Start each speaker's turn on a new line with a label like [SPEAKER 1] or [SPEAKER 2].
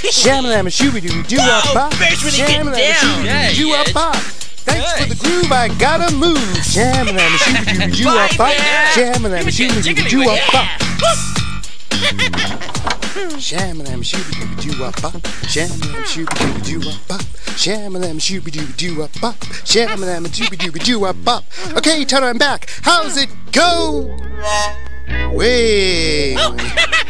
[SPEAKER 1] Shamalama shooby dooby doo up
[SPEAKER 2] Wow,
[SPEAKER 1] pop.
[SPEAKER 2] Bear's really getting
[SPEAKER 1] Shamalama
[SPEAKER 2] down.
[SPEAKER 1] shooby dooby doo up pop. Thanks for the groove, I gotta move. Shamalama shooby dooby doo up pop. Shamalama shooby dooby doo up pop. Shamalama shooby dooby doo up pop. Shamalama shooby dooby doo up pop. Shamalama shooby dooby doo up pop. Shamalama shooby dooby doo up pop. Okay, Toto, I'm back. How's it go? Way.